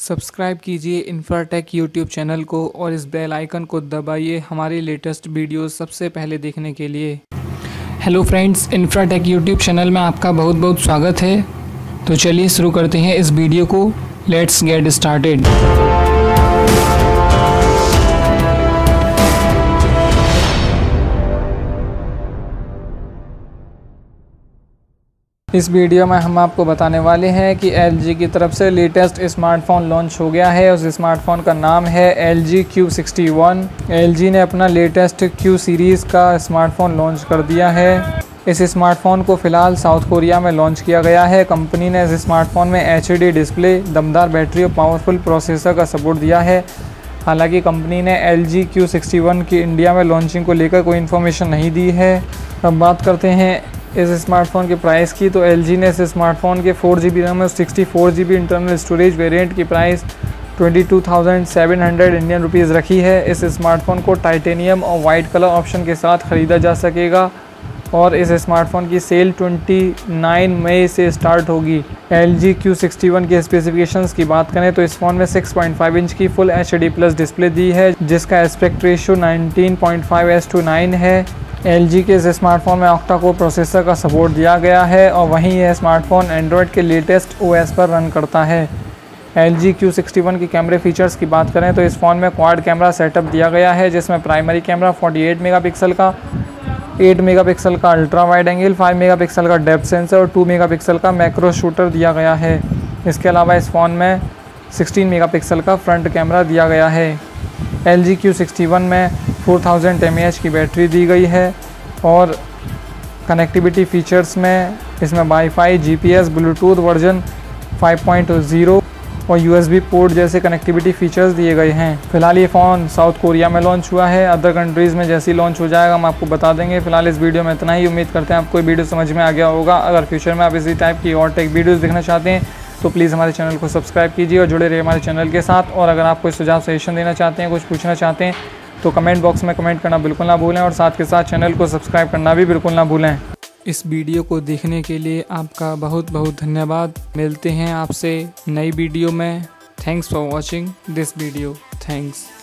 Subscribe कीजिए Infratech YouTube channel को और इस बेल आइकन को दबाइए हमारी लेटेस्ट वीडियोस सबसे पहले देखने के लिए। Hello friends, Infratech YouTube channel में आपका बहुत बहुत स्वागत है। तो चलिए शुरू करते हैं इस वीडियो को। Let's get started. इस वीडियो में हम आपको बताने वाले हैं कि LG की तरफ से लेटेस्ट स्मार्टफोन लॉन्च हो गया है। उस स्मार्टफोन का नाम है LG Q61। LG ने अपना लेटेस्ट Q सीरीज़ का स्मार्टफोन लॉन्च कर दिया है। इस स्मार्टफोन को फ़िलहाल साउथ कोरिया में लॉन्च किया गया है। कंपनी ने इस स्मार्टफोन में HD डिस्प्ले, दमदार बैटरी और पावरफुल प्रोसेसर का सपोर्ट दिया है। हालांकि कंपनी ने LG Q61 की इंडिया में लॉन्चिंग को लेकर कोई इन्फॉर्मेशन नहीं दी है। अब बात करते हैं इस स्मार्टफोन के प्राइस की। तो LG ने इस स्मार्टफोन के 4GB रैम और 64GB इंटरनल स्टोरेज वेरिएंट की प्राइस 22,700 इंडियन रुपीज़ रखी है। इस स्मार्टफोन को टाइटेनियम और वाइट कलर ऑप्शन के साथ ख़रीदा जा सकेगा और इस स्मार्टफोन की सेल 29 मई से स्टार्ट होगी। LG Q61 के स्पेसिफिकेशंस की बात करें तो इस फ़ोन में 6.5 इंच की फुल HD+ डिस्प्ले दी है, जिसका एस्पेक्ट रेशियो 19.5:9 है। LG के इस स्मार्टफोन में ऑक्टा कोर प्रोसेसर का सपोर्ट दिया गया है और वहीं यह स्मार्टफोन एंड्रॉयड के लेटेस्ट OS पर रन करता है। LG Q61 की कैमरे फीचर्स की बात करें तो इस फ़ोन में क्वाड कैमरा सेटअप दिया गया है, जिसमें प्राइमरी कैमरा 48 मेगापिक्सल का, 8 मेगापिक्सल का अल्ट्रा वाइड एंगल, 5 मेगापिक्सल का डेप्थ सेंसर और 2 मेगापिक्सल का मैक्रो शूटर दिया गया है। इसके अलावा इस फ़ोन में 16 मेगापिक्सल का फ्रंट कैमरा दिया गया है। LG Q61 में 4000 mAh की बैटरी दी गई है और कनेक्टिविटी फ़ीचर्स में इसमें वाईफाई, GPS, ब्लूटूथ वर्जन 5.0 और USB पोर्ट जैसे कनेक्टिविटी फ़ीचर्स दिए गए हैं। फ़िलहाल ये फ़ोन साउथ कोरिया में लॉन्च हुआ है। अदर कंट्रीज़ में जैसे ही लॉन्च हो जाएगा हम आपको बता देंगे। फ़िलहाल इस वीडियो में इतना ही। उम्मीद करते हैं आपको ये वीडियो समझ में आ गया होगा। अगर फ्यूचर में आप इसी टाइप की और टेक वीडियोज़ देखना चाहते हैं तो प्लीज़ हमारे चैनल को सब्सक्राइब कीजिए और जुड़े रहिए हमारे चैनल के साथ। और अगर आप कोई सुझाव सजेशन देना चाहते हैं, कुछ पूछना चाहते हैं तो कमेंट बॉक्स में कमेंट करना बिल्कुल ना भूलें और साथ के साथ चैनल को सब्सक्राइब करना भी बिल्कुल ना भूलें। इस वीडियो को देखने के लिए आपका बहुत बहुत धन्यवाद। मिलते हैं आपसे नई वीडियो में। Thanks for watching this video. Thanks.